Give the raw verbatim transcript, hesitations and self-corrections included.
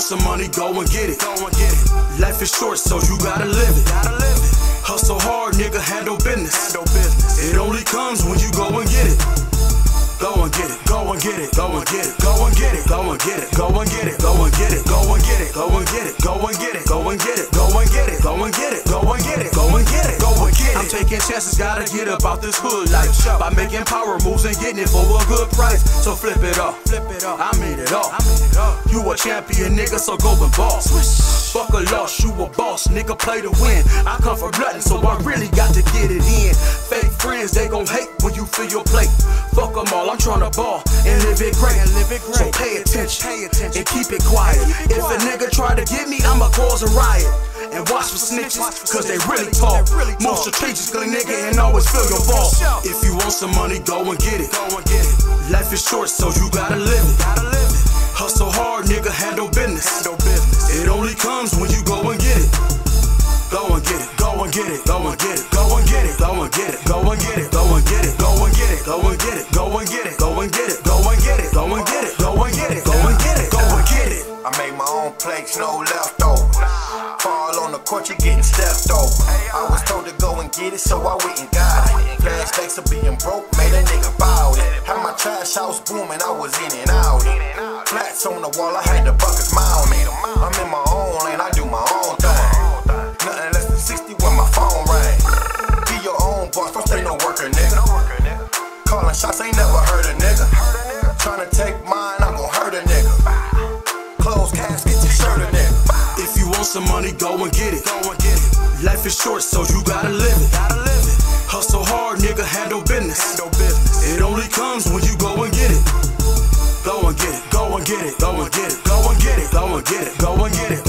some money, go and get it. Go and get it. Life is short, so you gotta live it. Gotta live it. Hustle hard, nigga, handle business. Handle business. It only comes when you go and get it. Go and get it, go and get it, go and get it, go and get it, go and get it, go and get it, go and get it, go and get it, go and get it, go and get it, go and get it, go and get it, go and get it, go and get it, go and get it, go and get it. I'm taking chances, gotta get about this hood life by making power moves and getting it for a good price. So flip it up, flip it up. I made it up. You a champion, nigga, so go and ball. Fuck a loss, you a boss, nigga, play to win. I come from nothing, so I really got to get it in. Fake friends, they gon' hate when you fill your plate. Fuck them all, I'm tryna ball and live it great. So pay attention, pay attention and keep it quiet. If a nigga try to get me, I'ma cause a riot. And watch for snitches, cause they really talk. Most strategically, nigga, and always fill your ball. If you want some money, go and get it. Life is short, so you gotta live it. Hustle hard, nigga, handle business. It only comes when you go and get it. Go and get it, go and get it, go and get it, go and get it, go and get it, go and get it, go and get it, go and get it, go and get it, go and get it, go and get it, go and get it, go and get it, go and get it, go and get it, go and get it. I made my own plates, no leftovers. Fall on the court, you're getting stepped over. I was told to go and get it, so I went and got it. Flashbacks of being broke, made a nigga bout it. Had my trash house booming, I was in and out it. Flats on the wall, I had the buckets mounted. I'm in my own lane, I do my own thing. Nothing less than sixty when my phone rang. Be your own boss, don't stay no worker, nigga. Calling shots, ain't never heard a nigga. Tryna take mine, I'm gon' hurt a nigga. Close casket, t-shirt a nigga. If you want some money, go and get it. Life is short, so you gotta live it. Hustle hard, nigga, handle business. It only comes when you go and get it. Go and get it, go and get it, go and get it, go and get it, go and get it, go and get it.